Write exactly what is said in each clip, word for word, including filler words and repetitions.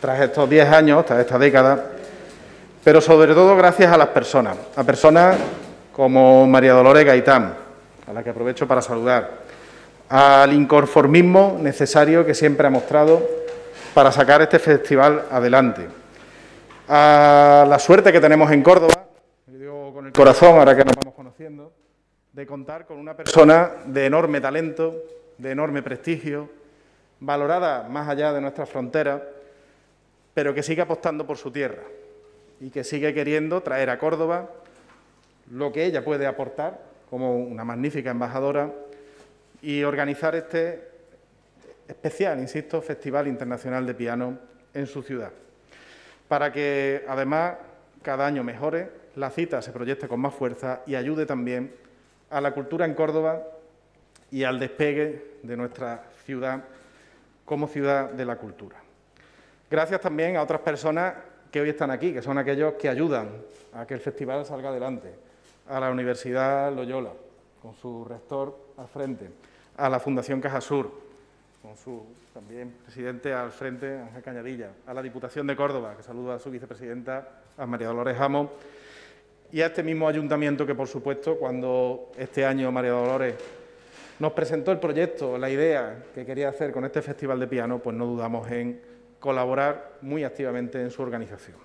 tras estos diez años, tras esta década, pero sobre todo gracias a las personas, a personas como María Dolores Gaitán, a la que aprovecho para saludar, al inconformismo necesario que siempre ha mostrado para sacar este festival adelante, a la suerte que tenemos en Córdoba, lo digo con el corazón ahora que nos vamos conociendo, de contar con una persona de enorme talento, de enorme prestigio, valorada más allá de nuestras fronteras, pero que sigue apostando por su tierra y que sigue queriendo traer a Córdoba lo que ella puede aportar como una magnífica embajadora y organizar este especial, insisto, Festival Internacional de Piano en su ciudad, para que además cada año mejore, la cita se proyecte con más fuerza y ayude también a la cultura en Córdoba y al despegue de nuestra ciudad como ciudad de la cultura. Gracias también a otras personas que hoy están aquí, que son aquellos que ayudan a que el festival salga adelante, a la Universidad Loyola, con su rector al frente, a la Fundación Cajasur, con su también presidente al frente, Ángel Cañadilla, a la Diputación de Córdoba, que saluda a su vicepresidenta, a María Dolores Amos, y a este mismo ayuntamiento que, por supuesto, cuando este año María Dolores nos presentó el proyecto, la idea que quería hacer con este Festival de Piano, pues no dudamos en colaborar muy activamente en su organización.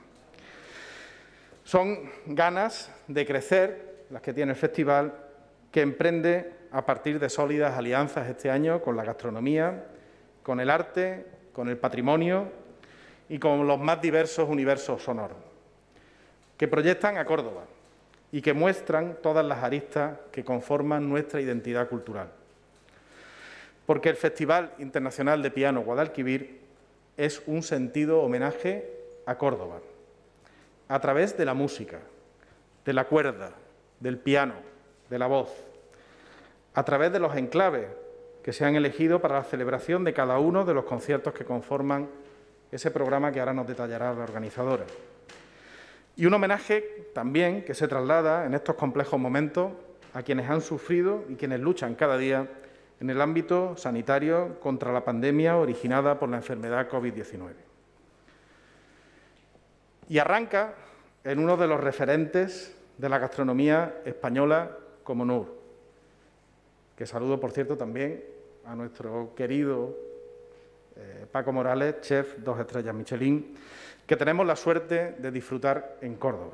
Son ganas de crecer las que tiene el festival, que emprende a partir de sólidas alianzas este año con la gastronomía, con el arte, con el patrimonio y con los más diversos universos sonoros, que proyectan a Córdoba y que muestran todas las aristas que conforman nuestra identidad cultural. Porque el Festival Internacional de Piano Guadalquivir es un sentido homenaje a Córdoba, a través de la música, de la cuerda, del piano, de la voz, a través de los enclaves que se han elegido para la celebración de cada uno de los conciertos que conforman ese programa que ahora nos detallará la organizadora. Y un homenaje también que se traslada en estos complejos momentos a quienes han sufrido y quienes luchan cada día en el ámbito sanitario contra la pandemia originada por la enfermedad COVID diecinueve. Y arranca en uno de los referentes de la gastronomía española como Nur, que saludo, por cierto, también a nuestro querido eh, Paco Morales, chef dos estrellas Michelin, que tenemos la suerte de disfrutar en Córdoba.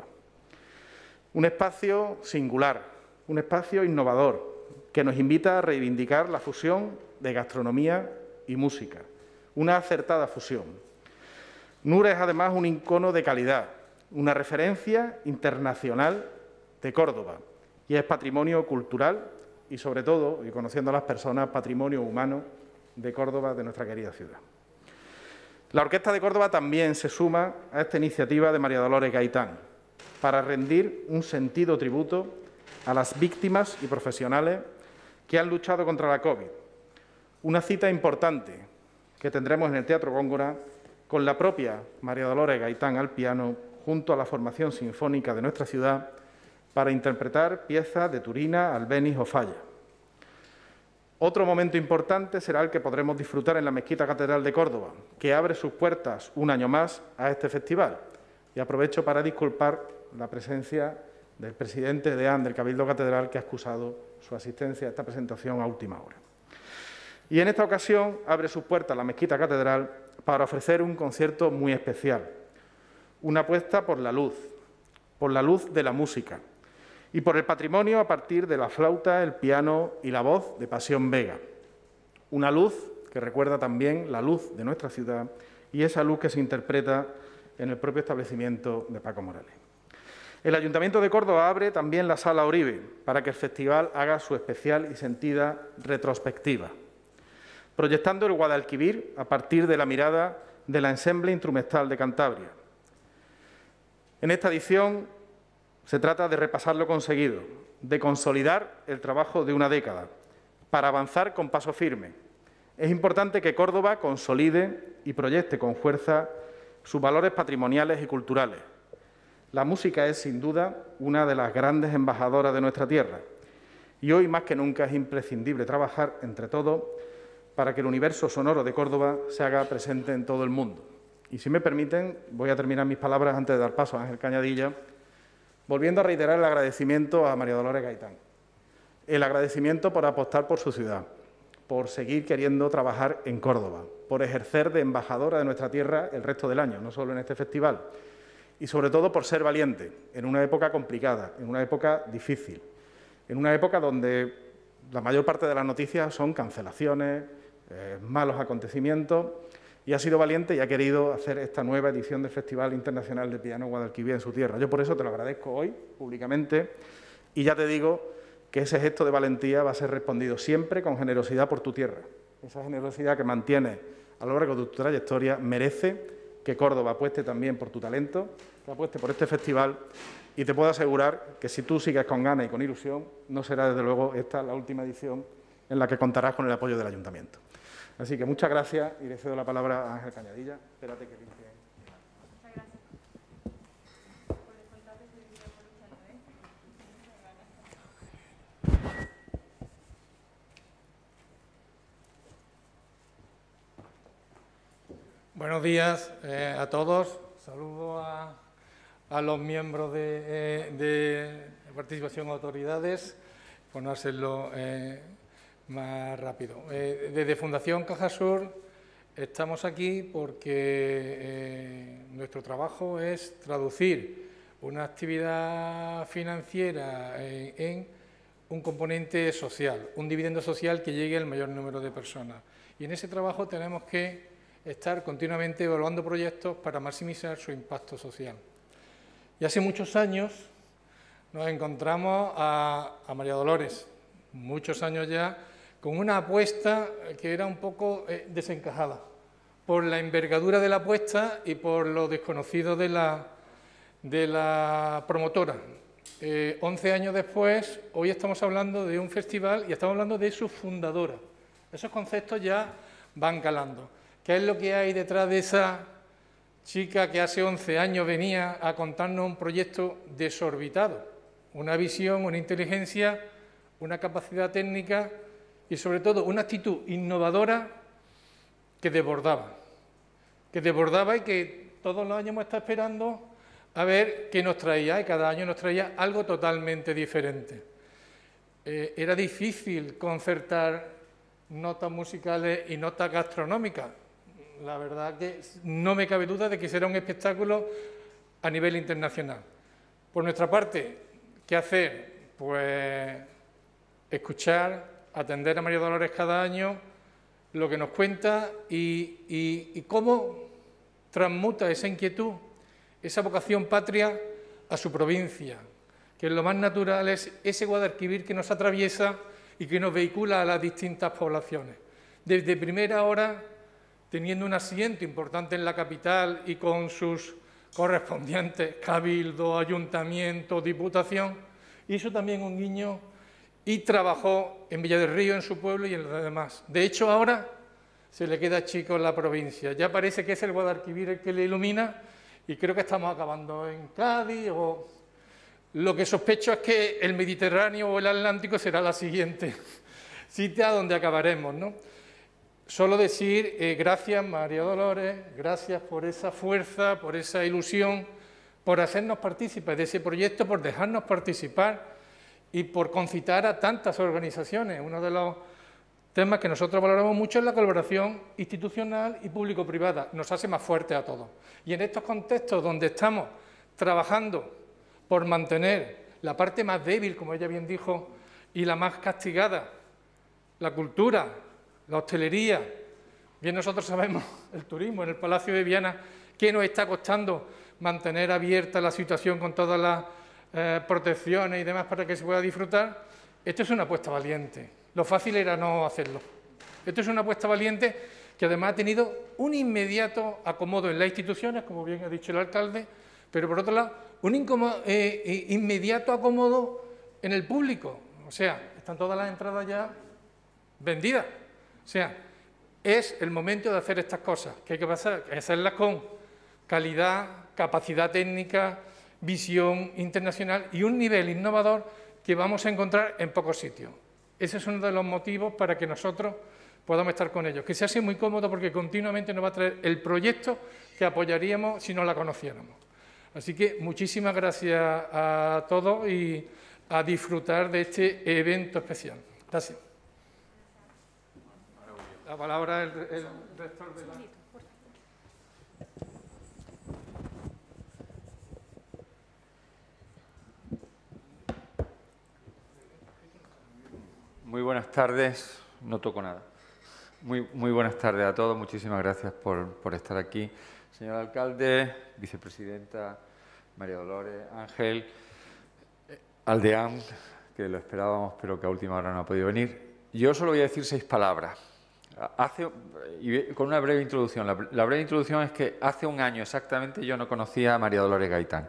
Un espacio singular, un espacio innovador, que nos invita a reivindicar la fusión de gastronomía y música, una acertada fusión. Nur es además un icono de calidad, una referencia internacional de Córdoba, y es patrimonio cultural y, sobre todo, y conociendo a las personas, patrimonio humano de Córdoba, de nuestra querida ciudad. La Orquesta de Córdoba también se suma a esta iniciativa de María Dolores Gaitán para rendir un sentido tributo a las víctimas y profesionales que han luchado contra la COVID. Una cita importante que tendremos en el Teatro Góngora con la propia María Dolores Gaitán al piano, junto a la formación sinfónica de nuestra ciudad, para interpretar piezas de Turina, Albéniz o Falla. Otro momento importante será el que podremos disfrutar en la Mezquita Catedral de Córdoba, que abre sus puertas un año más a este festival. Y aprovecho para disculpar la presencia del presidente de A N del Cabildo Catedral, que ha excusado su asistencia a esta presentación a última hora. Y en esta ocasión abre sus puertas la Mezquita Catedral para ofrecer un concierto muy especial, una apuesta por la luz, por la luz de la música y por el patrimonio a partir de la flauta, el piano y la voz de Pasión Vega. Una luz que recuerda también la luz de nuestra ciudad y esa luz que se interpreta en el propio establecimiento de Paco Morales. El Ayuntamiento de Córdoba abre también la Sala Oribe para que el festival haga su especial y sentida retrospectiva, proyectando el Guadalquivir a partir de la mirada del Ensemble Instrumental de Cantabria. En esta edición se trata de repasar lo conseguido, de consolidar el trabajo de una década, para avanzar con paso firme. Es importante que Córdoba consolide y proyecte con fuerza sus valores patrimoniales y culturales. La música es, sin duda, una de las grandes embajadoras de nuestra tierra y hoy más que nunca es imprescindible trabajar entre todos para que el universo sonoro de Córdoba se haga presente en todo el mundo. Y si me permiten, voy a terminar mis palabras antes de dar paso a Ángel Cañadilla, volviendo a reiterar el agradecimiento a María Dolores Gaitán. El agradecimiento por apostar por su ciudad, por seguir queriendo trabajar en Córdoba, por ejercer de embajadora de nuestra tierra el resto del año, no solo en este festival, y sobre todo por ser valiente en una época complicada, en una época difícil, en una época donde la mayor parte de las noticias son cancelaciones, eh, malos acontecimientos, y ha sido valiente y ha querido hacer esta nueva edición del Festival Internacional de Piano Guadalquivir en su tierra. Yo por eso te lo agradezco hoy, públicamente, y ya te digo que ese gesto de valentía va a ser respondido siempre con generosidad por tu tierra. Esa generosidad que mantienes a lo largo de tu trayectoria merece que Córdoba apueste también por tu talento, que apueste por este festival, y te puedo asegurar que si tú sigues con ganas y con ilusión, no será desde luego esta la última edición en la que contarás con el apoyo del Ayuntamiento. Así que muchas gracias y le cedo la palabra a Ángel Cañadilla. Espérate que limpie. Muchas gracias. Por descontado que se vive por luchando, ¿eh? Buenos días eh, a todos. Saludo a, a los miembros de, eh, de participación autoridades, por no hacerlo eh, más rápido. Eh, desde Fundación Cajasur estamos aquí porque eh, nuestro trabajo es traducir una actividad financiera en, en un componente social, un dividendo social que llegue al mayor número de personas. Y en ese trabajo tenemos que estar continuamente evaluando proyectos para maximizar su impacto social. Y hace muchos años nos encontramos a, a María Dolores, muchos años ya, con una apuesta que era un poco eh, desencajada, por la envergadura de la apuesta y por lo desconocido de la, de la promotora. Eh, once años después, hoy estamos hablando de un festival y estamos hablando de su fundadora. Esos conceptos ya van calando. ¿Qué es lo que hay detrás de esa chica que hace once años venía a contarnos un proyecto desorbitado? Una visión, una inteligencia, una capacidad técnica y, sobre todo, una actitud innovadora que desbordaba. Que desbordaba y que todos los años hemos estado esperando a ver qué nos traía, y cada año nos traía algo totalmente diferente. Eh, era difícil concertar notas musicales y notas gastronómicas. La verdad que no me cabe duda de que será un espectáculo a nivel internacional. Por nuestra parte, ¿qué hacer? Pues escuchar, atender a María Dolores cada año, lo que nos cuenta y, y, y cómo transmuta esa inquietud, esa vocación patria a su provincia, que lo más natural es ese Guadalquivir que nos atraviesa y que nos vehicula a las distintas poblaciones. Desde primera hora, teniendo un asiento importante en la capital y con sus correspondientes cabildo, ayuntamiento, diputación, hizo también un guiño y trabajó en Villa del Río, en su pueblo y en los demás. De hecho, ahora se le queda chico en la provincia. Ya parece que es el Guadalquivir el que le ilumina y creo que estamos acabando en Cádiz o... Lo que sospecho es que el Mediterráneo o el Atlántico será la siguiente cita donde acabaremos, ¿no? Solo decir eh, gracias, María Dolores, gracias por esa fuerza, por esa ilusión, por hacernos partícipes de ese proyecto, por dejarnos participar y por concitar a tantas organizaciones. Uno de los temas que nosotros valoramos mucho es la colaboración institucional y público-privada. Nos hace más fuertes a todos. Y en estos contextos donde estamos trabajando por mantener la parte más débil, como ella bien dijo, y la más castigada, la cultura, la hostelería, bien nosotros sabemos el turismo en el Palacio de Viana, qué nos está costando mantener abierta la situación con todas las eh, protecciones y demás para que se pueda disfrutar. Esto es una apuesta valiente, lo fácil era no hacerlo. Esto es una apuesta valiente que además ha tenido un inmediato acomodo en las instituciones, como bien ha dicho el alcalde, pero por otro lado, un incomodo, eh, inmediato acomodo en el público. O sea, están todas las entradas ya vendidas. O sea, es el momento de hacer estas cosas, que hay que pasar, hay que hacerlas con calidad, capacidad técnica, visión internacional y un nivel innovador que vamos a encontrar en pocos sitios. Ese es uno de los motivos para que nosotros podamos estar con ellos. Que sea así muy cómodo porque continuamente nos va a traer el proyecto que apoyaríamos si no la conociéramos. Así que muchísimas gracias a todos y a disfrutar de este evento especial. Gracias. La palabra el, el rector de la... Muy buenas tardes. No toco nada. Muy, muy buenas tardes a todos. Muchísimas gracias por, por estar aquí. Señor alcalde, vicepresidenta María Dolores, Ángel, Aldeán, que lo esperábamos, pero que a última hora no ha podido venir. Yo solo voy a decir seis palabras. Hace, y con una breve introducción. La, la breve introducción es que hace un año exactamente yo no conocía a María Dolores Gaitán.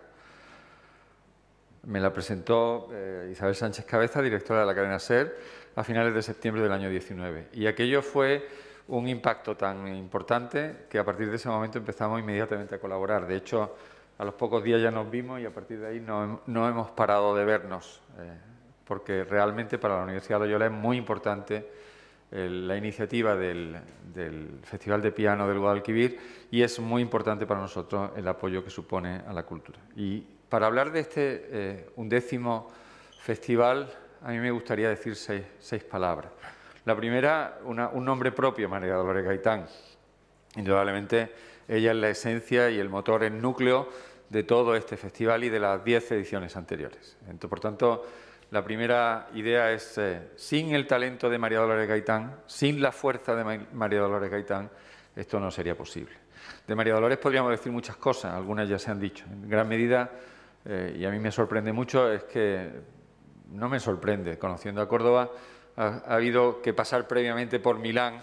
Me la presentó eh, Isabel Sánchez Cabeza, directora de la cadena SER, a finales de septiembre del año diecinueve. Y aquello fue un impacto tan importante que a partir de ese momento empezamos inmediatamente a colaborar. De hecho, a los pocos días ya nos vimos y a partir de ahí no, no hemos parado de vernos, eh, porque realmente para la Universidad de Loyola es muy importante eh, la iniciativa del, del Festival de Piano del Guadalquivir y es muy importante para nosotros el apoyo que supone a la cultura. Y para hablar de este eh, undécimo festival, a mí me gustaría decir seis, seis palabras. La primera, una, un nombre propio, María Dolores Gaitán. Indudablemente, ella es la esencia y el motor, el núcleo de todo este festival y de las diez ediciones anteriores. Entonces, por tanto, la primera idea es, eh, sin el talento de María Dolores Gaitán, sin la fuerza de María Dolores Gaitán, esto no sería posible. De María Dolores podríamos decir muchas cosas, algunas ya se han dicho. En gran medida, eh, y a mí me sorprende mucho, es que no me sorprende, conociendo a Córdoba, ha, ha habido que pasar previamente por Milán,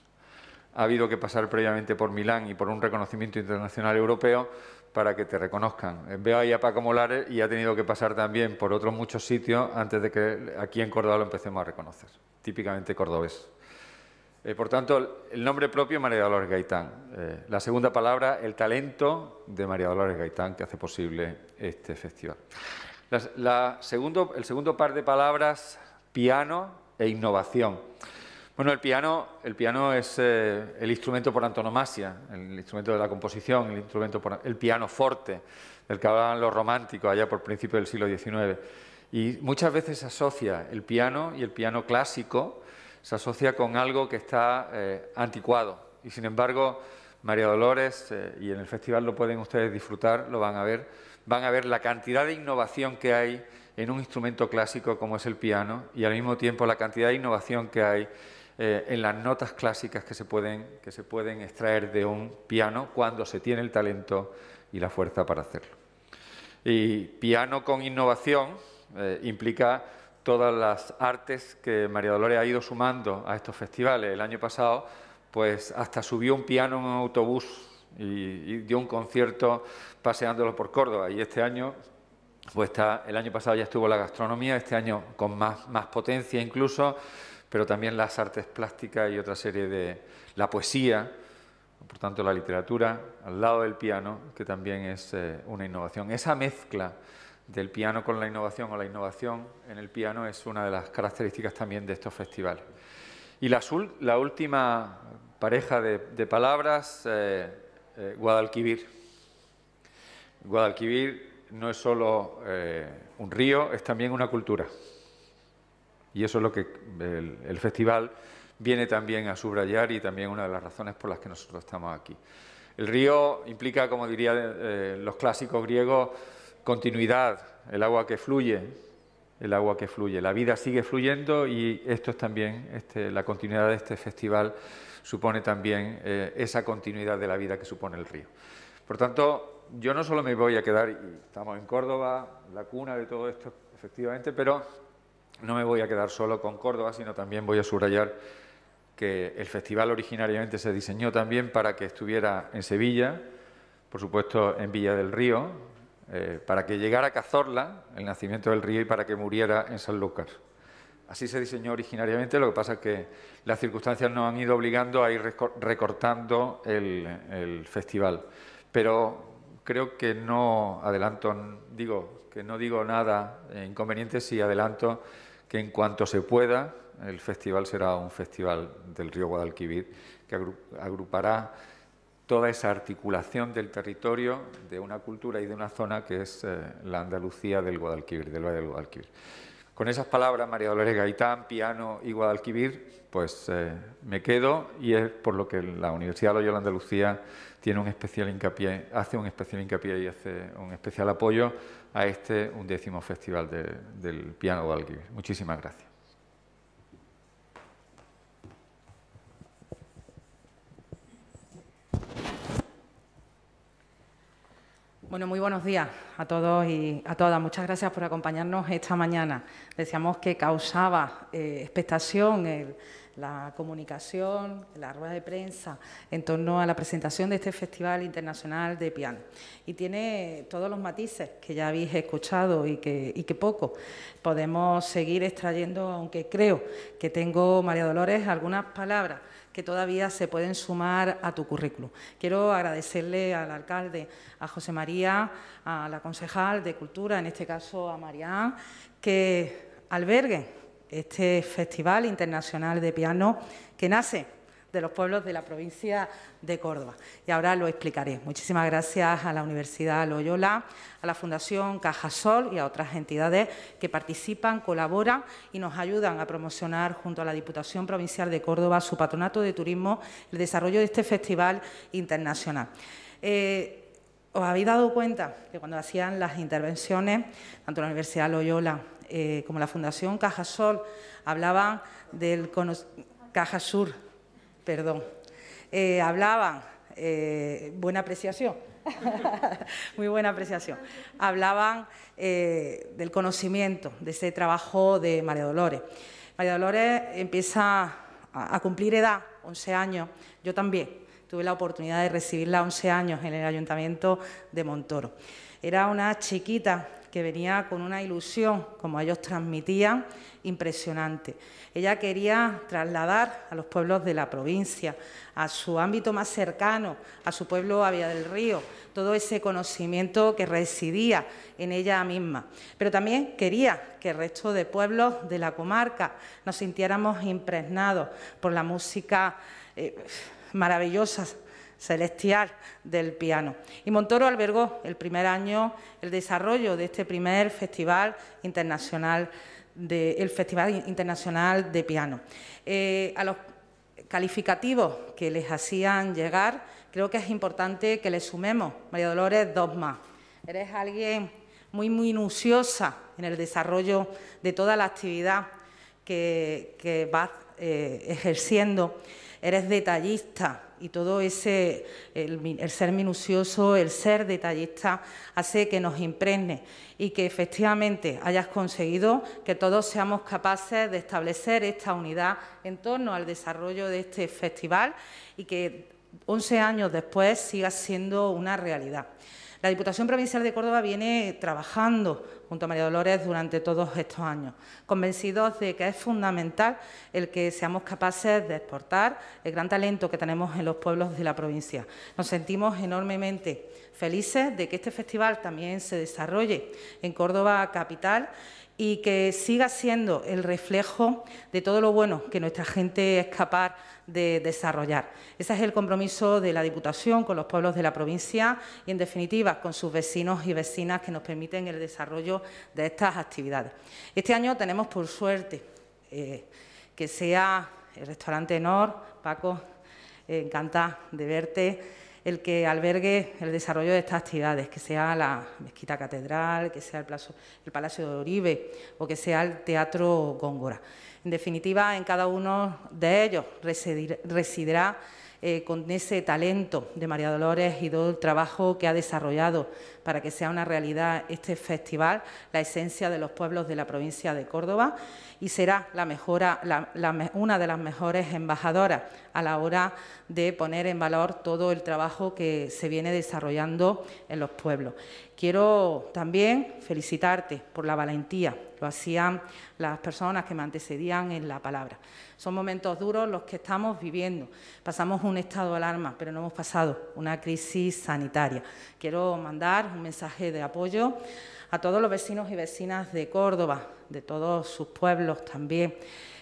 ha habido que pasar previamente por Milán y por un reconocimiento internacional europeo para que te reconozcan. Veo ahí a Paco Molares y ha tenido que pasar también por otros muchos sitios antes de que aquí en Córdoba lo empecemos a reconocer, típicamente cordobés. Eh, por tanto, el nombre propio, María Dolores Gaitán. Eh, la segunda palabra, el talento de María Dolores Gaitán, que hace posible este festival. La, la segundo, el segundo par de palabras, piano e innovación. Bueno, el piano, el piano es eh, el instrumento por antonomasia, el instrumento de la composición, el instrumento por, el piano forte, del que hablaban los románticos allá por principios del siglo diecinueve. Y muchas veces se asocia el piano y el piano clásico, se asocia con algo que está eh, anticuado. Y sin embargo, María Dolores, eh, y en el festival lo pueden ustedes disfrutar, lo van a ver, van a ver la cantidad de innovación que hay en un instrumento clásico como es el piano y al mismo tiempo la cantidad de innovación que hay eh, en las notas clásicas que se, pueden, que se pueden extraer de un piano cuando se tiene el talento y la fuerza para hacerlo. Y piano con innovación eh, implica todas las artes que María Dolores ha ido sumando a estos festivales. El año pasado, pues hasta subió un piano en un autobús y, y dio un concierto paseándolo por Córdoba. Y este año, pues está, el año pasado ya estuvo la gastronomía, este año con más, más potencia incluso, pero también las artes plásticas y otra serie de la poesía, por tanto la literatura, al lado del piano, que también es eh, una innovación. Esa mezcla del piano con la innovación o la innovación en el piano es una de las características también de estos festivales. Y la, la última pareja de, de palabras, eh, eh, Guadalquivir. Guadalquivir no es solo eh, un río, es también una cultura. Y eso es lo que el, el festival viene también a subrayar y también una de las razones por las que nosotros estamos aquí. El río implica, como dirían eh, los clásicos griegos, continuidad, el agua que fluye, el agua que fluye. La vida sigue fluyendo y esto es también, este, la continuidad de este festival supone también eh, esa continuidad de la vida que supone el río. Por tanto, yo no solo me voy a quedar, y estamos en Córdoba, la cuna de todo esto, efectivamente, pero no me voy a quedar solo con Córdoba, sino también voy a subrayar que el festival originariamente se diseñó también para que estuviera en Sevilla, por supuesto en Villa del Río, eh, para que llegara a Cazorla, el nacimiento del río, y para que muriera en Sanlúcar. Así se diseñó originariamente, lo que pasa es que las circunstancias nos han ido obligando a ir recortando el, el festival. Pero creo que no adelanto, digo, que no digo nada inconveniente si adelanto que en cuanto se pueda, el festival será un festival del río Guadalquivir que agrupará toda esa articulación del territorio, de una cultura y de una zona que es eh, la Andalucía del Guadalquivir, del Valle del Guadalquivir. Con esas palabras, María Dolores Gaitán, piano y Guadalquivir, pues eh, me quedo, y es por lo que la Universidad Loyola Andalucía tiene un especial hincapié, hace un especial hincapié y hace un especial apoyo a este undécimo festival de, del piano Guadalquivir. Muchísimas gracias. Bueno, muy buenos días a todos y a todas. Muchas gracias por acompañarnos esta mañana. Decíamos que causaba eh, expectación el, la comunicación, la rueda de prensa en torno a la presentación de este Festival Internacional de Piano. Y tiene todos los matices que ya habéis escuchado y que, y que poco podemos seguir extrayendo, aunque creo que tengo, María Dolores, algunas palabras que todavía se pueden sumar a tu currículum. Quiero agradecerle al alcalde, a José María, a la concejal de Cultura, en este caso a Marián, que alberguen este Festival Internacional de Piano que nace de los pueblos de la provincia de Córdoba. Y ahora lo explicaré. Muchísimas gracias a la Universidad Loyola, a la Fundación Cajasol y a otras entidades que participan, colaboran y nos ayudan a promocionar junto a la Diputación Provincial de Córdoba, su Patronato de Turismo, el desarrollo de este Festival Internacional. Eh, ¿Os habéis dado cuenta que cuando hacían las intervenciones, tanto la Universidad Loyola eh, como la Fundación Cajasol, hablaban del Cajasur, perdón, eh, hablaban, eh, buena apreciación, muy buena apreciación, hablaban eh, del conocimiento, de ese trabajo de María Dolores. María Dolores empieza a, a cumplir edad, once años, yo también tuve la oportunidad de recibirla once años en el Ayuntamiento de Montoro. Era una chiquita que venía con una ilusión, como ellos transmitían, impresionante. Ella quería trasladar a los pueblos de la provincia, a su ámbito más cercano, a su pueblo Avia del Río, todo ese conocimiento que residía en ella misma. Pero también quería que el resto de pueblos de la comarca nos sintiéramos impregnados por la música eh, maravillosa, celestial del piano. Y Montoro albergó el primer año el desarrollo de este primer Festival Internacional de, el Festival Internacional de Piano. Eh, a los calificativos que les hacían llegar, creo que es importante que le sumemos, María Dolores, dos más. Eres alguien muy minuciosa en el desarrollo de toda la actividad que, que vas eh, ejerciendo. Eres detallista y todo ese, el, el ser minucioso, el ser detallista, hace que nos impregne y que efectivamente hayas conseguido que todos seamos capaces de establecer esta unidad en torno al desarrollo de este festival y que once años después siga siendo una realidad. La Diputación Provincial de Córdoba viene trabajando junto a María Dolores durante todos estos años, convencidos de que es fundamental el que seamos capaces de exportar el gran talento que tenemos en los pueblos de la provincia. Nos sentimos enormemente felices de que este festival también se desarrolle en Córdoba capital y que siga siendo el reflejo de todo lo bueno que nuestra gente es capaz de desarrollar. Ese es el compromiso de la Diputación con los pueblos de la provincia y, en definitiva, con sus vecinos y vecinas que nos permiten el desarrollo de estas actividades. Este año tenemos, por suerte, eh, que sea el restaurante Nor, Paco, eh, encantada de verte, el que albergue el desarrollo de estas actividades, que sea la Mezquita Catedral, que sea el, plazo, el Palacio de Oribe o que sea el Teatro Góngora. En definitiva, en cada uno de ellos residir, residirá eh, con ese talento de María Dolores y todo el trabajo que ha desarrollado para que sea una realidad este festival, la esencia de los pueblos de la provincia de Córdoba, y será la mejora, la, la, una de las mejores embajadoras a la hora de poner en valor todo el trabajo que se viene desarrollando en los pueblos. Quiero también felicitarte por la valentía, lo hacían las personas que me antecedían en la palabra. Son momentos duros los que estamos viviendo. Pasamos un estado de alarma, pero no hemos pasado una crisis sanitaria. Quiero mandar un mensaje de apoyo a todos los vecinos y vecinas de Córdoba, de todos sus pueblos también,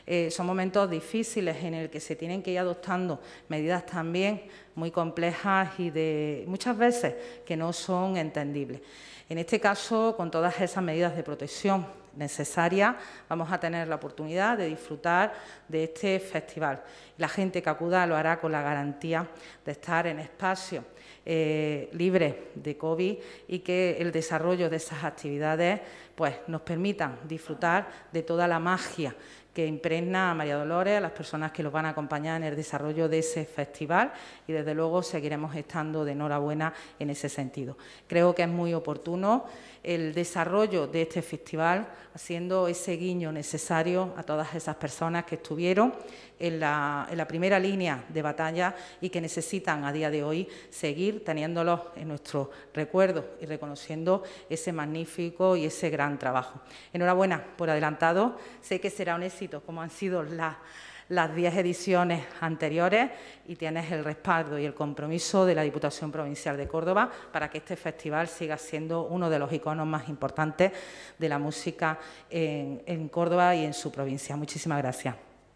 Eh, son momentos difíciles en el que se tienen que ir adoptando medidas también muy complejas y de muchas veces que no son entendibles. En este caso, con todas esas medidas de protección necesarias, vamos a tener la oportunidad de disfrutar de este festival. La gente que acuda lo hará con la garantía de estar en espacios eh, libres de COVID y que el desarrollo de esas actividades pues, nos permitan disfrutar de toda la magia que impregna a María Dolores, a las personas que los van a acompañar en el desarrollo de ese festival y, desde luego, seguiremos estando de enhorabuena en ese sentido. Creo que es muy oportuno el desarrollo de este festival, haciendo ese guiño necesario a todas esas personas que estuvieron en la, en la primera línea de batalla y que necesitan a día de hoy seguir teniéndolos en nuestros recuerdos y reconociendo ese magnífico y ese gran trabajo. Enhorabuena por adelantado. Sé que será un éxito, como han sido las las diez ediciones anteriores, y tienes el respaldo y el compromiso de la Diputación Provincial de Córdoba para que este festival siga siendo uno de los iconos más importantes de la música en, en Córdoba y en su provincia. Muchísimas gracias.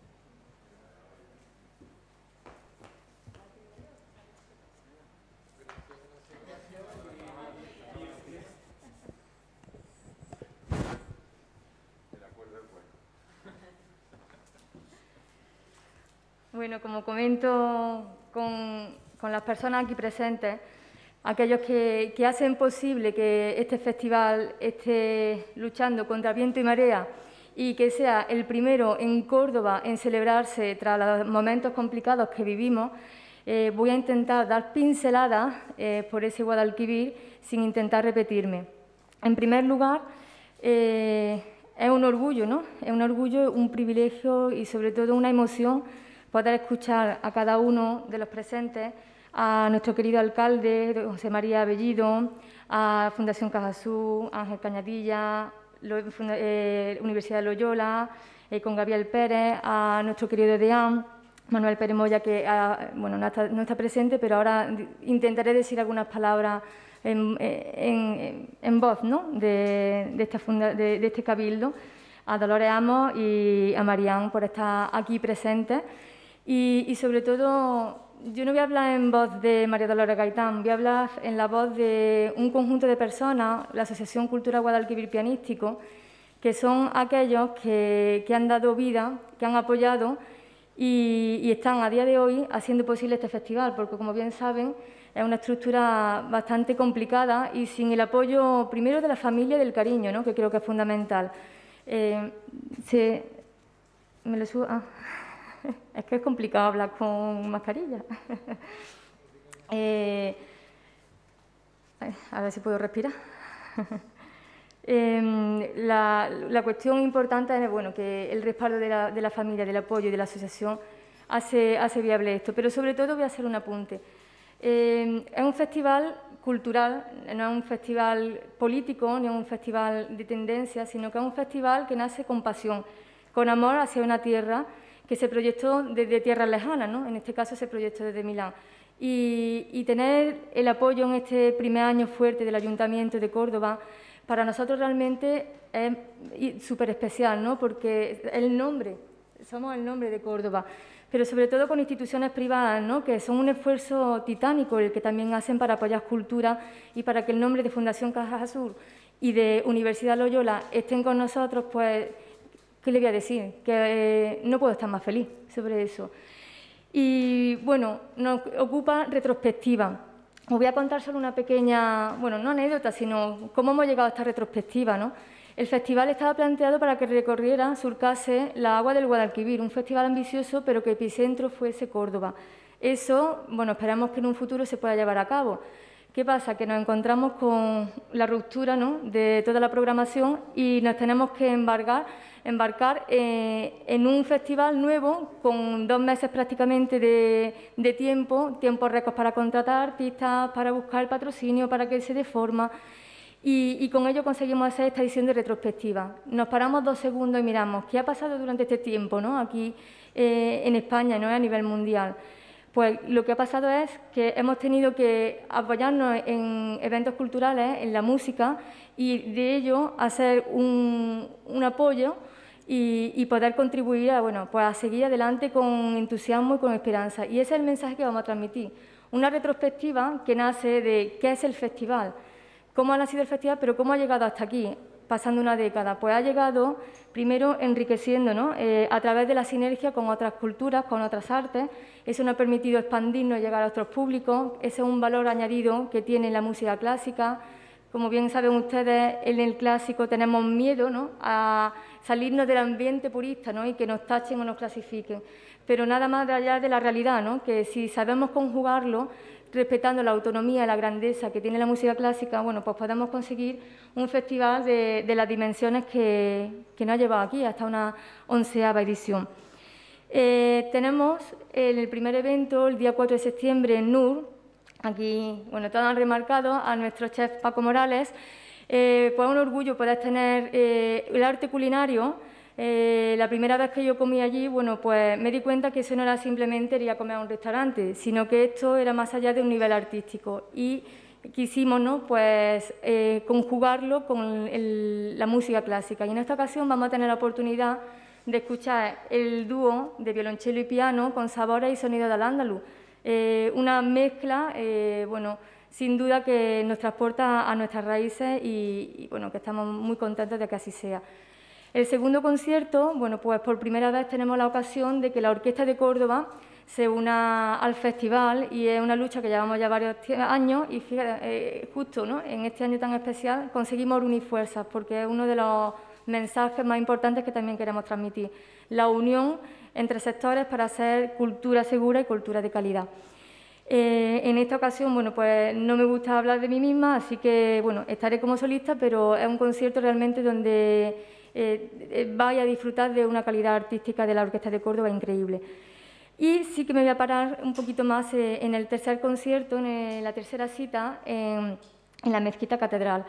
Bueno, como comento con, con las personas aquí presentes, aquellos que, que hacen posible que este festival esté luchando contra viento y marea y que sea el primero en Córdoba en celebrarse tras los momentos complicados que vivimos, eh, voy a intentar dar pinceladas eh, por ese Guadalquivir sin intentar repetirme. En primer lugar, eh, es un orgullo, ¿no? Es un orgullo, un privilegio y, sobre todo, una emoción poder escuchar a cada uno de los presentes, a nuestro querido alcalde, José María Abellido, a Fundación Cajasur, Ángel Cañadilla, lo, eh, Universidad de Loyola, eh, con Gabriel Pérez, a nuestro querido deán, Manuel Pérez Moya, que ah, bueno, no, está, no está presente, pero ahora intentaré decir algunas palabras en, en, en voz, ¿no?, de, de, esta funda, de, de este cabildo, a Dolores Amos y a Marián por estar aquí presentes. Y, y, sobre todo, yo no voy a hablar en voz de María Dolores Gaitán, voy a hablar en la voz de un conjunto de personas, la Asociación Cultural Guadalquivir Pianístico, que son aquellos que, que han dado vida, que han apoyado y, y están a día de hoy haciendo posible este festival, porque, como bien saben, es una estructura bastante complicada y sin el apoyo, primero, de la familia y del cariño, ¿no?, que creo que es fundamental. Eh, se, ¿Me lo subo? Ah. Es que es complicado hablar con mascarilla. eh, a ver si puedo respirar. eh, la, la cuestión importante es, bueno, que el respaldo de la, de la familia, del apoyo y de la asociación hace, hace viable esto. Pero, sobre todo, voy a hacer un apunte. Eh, es un festival cultural, no es un festival político, ni es un festival de tendencia, sino que es un festival que nace con pasión, con amor hacia una tierra que se proyectó desde tierras lejanas, ¿no? En este caso se proyectó desde Milán. Y, y tener el apoyo en este primer año fuerte del Ayuntamiento de Córdoba, para nosotros realmente es súper especial, ¿no?, porque el nombre, somos el nombre de Córdoba, pero sobre todo con instituciones privadas, ¿no?, que son un esfuerzo titánico el que también hacen para apoyar cultura y para que el nombre de Fundación Cajasur y de Universidad Loyola estén con nosotros, pues, ¿qué le voy a decir? Que eh, no puedo estar más feliz sobre eso. Y, bueno, nos ocupa retrospectiva. Os voy a contar solo una pequeña, bueno, no anécdota, sino cómo hemos llegado a esta retrospectiva, ¿no? El festival estaba planteado para que recorriera, surcase la agua del Guadalquivir, un festival ambicioso, pero que epicentro fuese Córdoba. Eso, bueno, esperamos que en un futuro se pueda llevar a cabo. ¿Qué pasa? Que nos encontramos con la ruptura, ¿no?, de toda la programación y nos tenemos que embarcar, embarcar eh, en un festival nuevo con dos meses prácticamente de, de tiempo, tiempos récords para contratar artistas, para buscar el patrocinio, para que se dé forma. Y, y con ello conseguimos hacer esta edición de retrospectiva. Nos paramos dos segundos y miramos qué ha pasado durante este tiempo, ¿no?, aquí eh, en España, ¿no?, a nivel mundial. Pues lo que ha pasado es que hemos tenido que apoyarnos en eventos culturales, en la música, y de ello hacer un, un apoyo y, y poder contribuir a, bueno, pues a seguir adelante con entusiasmo y con esperanza. Y ese es el mensaje que vamos a transmitir. Una retrospectiva que nace de qué es el festival, cómo ha nacido el festival, pero cómo ha llegado hasta aquí, pasando una década. Pues ha llegado primero enriqueciendo, ¿no? eh, a través de la sinergia con otras culturas, con otras artes. Eso nos ha permitido expandirnos y llegar a otros públicos. Ese es un valor añadido que tiene la música clásica. Como bien saben ustedes, en el clásico tenemos miedo, ¿no?, a salirnos del ambiente purista, ¿no?, y que nos tachen o nos clasifiquen. Pero nada más allá de la realidad, ¿no?, que si sabemos conjugarlo, respetando la autonomía y la grandeza que tiene la música clásica, bueno, pues podemos conseguir un festival de, de las dimensiones que, que nos ha llevado aquí, hasta una onceava edición. Eh, tenemos en el primer evento, el día cuatro de septiembre, en N U R. Aquí, bueno, todos han remarcado a nuestro chef Paco Morales. Eh, pues un orgullo poder tener eh, el arte culinario. Eh, la primera vez que yo comí allí, bueno, pues me di cuenta que eso no era simplemente ir a comer a un restaurante, sino que esto era más allá de un nivel artístico. Y quisimos, ¿no?, pues eh, conjugarlo con el, la música clásica. Y en esta ocasión vamos a tener la oportunidad de escuchar el dúo de violonchelo y piano con sabores y sonidos del Al-Ándalus. Eh, una mezcla, eh, bueno, sin duda que nos transporta a nuestras raíces y, y, bueno, que estamos muy contentos de que así sea. El segundo concierto, bueno, pues por primera vez tenemos la ocasión de que la Orquesta de Córdoba se una al festival y es una lucha que llevamos ya varios años y fíjate, eh, justo, ¿no?, en este año tan especial conseguimos unir fuerzas porque es uno de los mensajes más importantes que también queremos transmitir, la unión entre sectores para hacer cultura segura y cultura de calidad. Eh, en esta ocasión, bueno, pues no me gusta hablar de mí misma, así que, bueno, estaré como solista, pero es un concierto realmente donde eh, vaya a disfrutar de una calidad artística de la Orquesta de Córdoba increíble. Y sí que me voy a parar un poquito más eh, en el tercer concierto, en el, la tercera cita, en, en la Mezquita Catedral.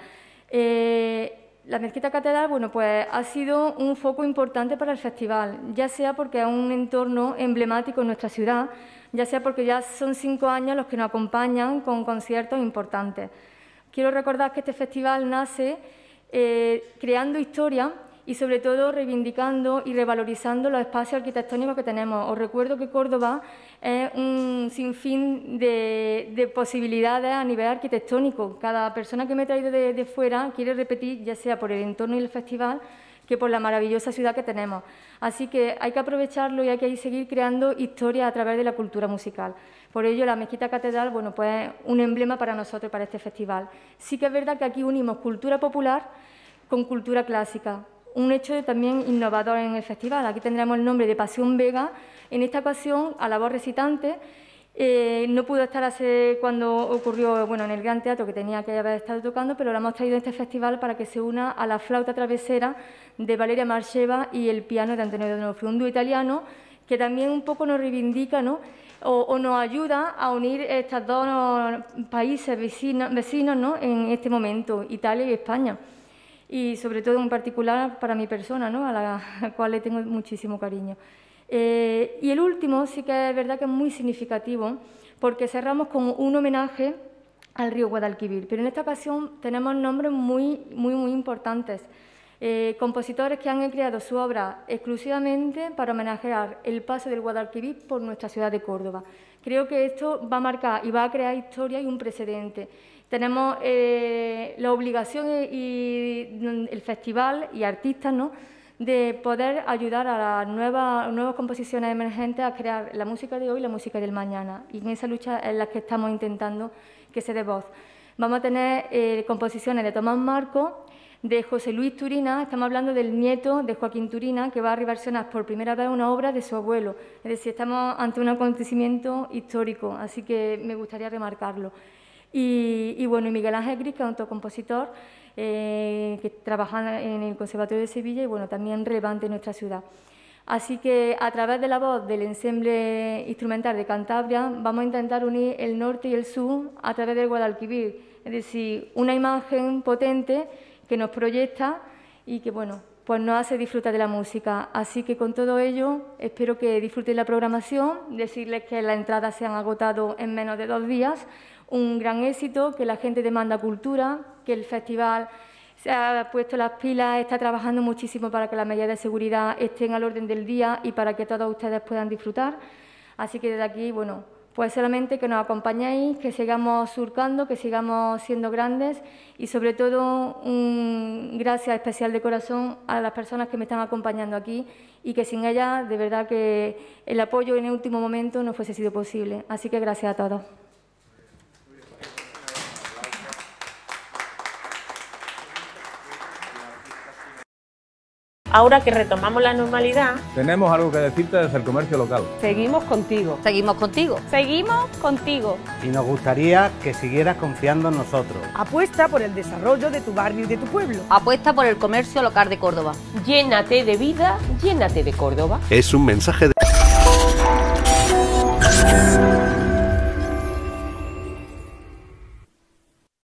Eh, La Mezquita Catedral, bueno, pues ha sido un foco importante para el festival, ya sea porque es un entorno emblemático en nuestra ciudad, ya sea porque ya son cinco años los que nos acompañan con conciertos importantes. Quiero recordar que este festival nace eh, creando historia y, sobre todo, reivindicando y revalorizando los espacios arquitectónicos que tenemos. Os recuerdo que Córdoba es un sinfín de, de posibilidades a nivel arquitectónico. Cada persona que me he traído de, de fuera quiere repetir, ya sea por el entorno y el festival, que por la maravillosa ciudad que tenemos. Así que hay que aprovecharlo y hay que seguir creando historia a través de la cultura musical. Por ello, la Mezquita Catedral, bueno, pues es un emblema para nosotros, para este festival. Sí que es verdad que aquí unimos cultura popular con cultura clásica. Un hecho también innovador en el festival. Aquí tendremos el nombre de Pasión Vega. En esta ocasión, a la voz recitante, eh, no pudo estar hace cuando ocurrió, bueno, en el Gran Teatro, que tenía que haber estado tocando, pero la hemos traído en este festival para que se una a la flauta travesera de Valeria Marcheva y el piano de Antonio D'Onofrio, un dúo italiano que también un poco nos reivindica, ¿no?, o, o nos ayuda a unir estos dos países vecinos, vecinos, ¿no?, en este momento, Italia y España. Y sobre todo en particular para mi persona, ¿no?, a la, a la cual le tengo muchísimo cariño. Eh, y el último sí que es verdad que es muy significativo porque cerramos con un homenaje al río Guadalquivir, pero en esta ocasión tenemos nombres muy, muy, muy importantes. Eh, compositores que han creado su obra exclusivamente para homenajear el paso del Guadalquivir por nuestra ciudad de Córdoba. Creo que esto va a marcar y va a crear historia y un precedente. Tenemos eh, la obligación y el festival y artistas, ¿no?, de poder ayudar a las nuevas, nuevas composiciones emergentes a crear la música de hoy y la música del mañana. Y en esa lucha es la que estamos intentando que se dé voz. Vamos a tener eh, composiciones de Tomás Marco, de José Luis Turina. Estamos hablando del nieto de Joaquín Turina, que va a reversionar por primera vez una obra de su abuelo. Es decir, estamos ante un acontecimiento histórico, así que me gustaría remarcarlo. Y, y bueno, y Miguel Ángel Gris, que es un compositor eh, que trabaja en el Conservatorio de Sevilla y bueno, también relevante en nuestra ciudad. Así que a través de la voz del ensemble instrumental de Cantabria vamos a intentar unir el norte y el sur a través del Guadalquivir, es decir, una imagen potente que nos proyecta y que bueno, pues nos hace disfrutar de la música. Así que con todo ello espero que disfruten la programación, decirles que las entradas se han agotado en menos de dos días. Un gran éxito, que la gente demanda cultura, que el festival se ha puesto las pilas, está trabajando muchísimo para que las medidas de seguridad estén al orden del día y para que todos ustedes puedan disfrutar. Así que desde aquí, bueno, pues solamente que nos acompañéis, que sigamos surcando, que sigamos siendo grandes y sobre todo un gracias especial de corazón a las personas que me están acompañando aquí y que sin ellas, de verdad que el apoyo en el último momento no fuese sido posible. Así que gracias a todos. Ahora que retomamos la normalidad, tenemos algo que decirte desde el comercio local. Seguimos contigo. Seguimos contigo. Seguimos contigo. Y nos gustaría que siguieras confiando en nosotros. Apuesta por el desarrollo de tu barrio y de tu pueblo. Apuesta por el comercio local de Córdoba. Llénate de vida, llénate de Córdoba. Es un mensaje de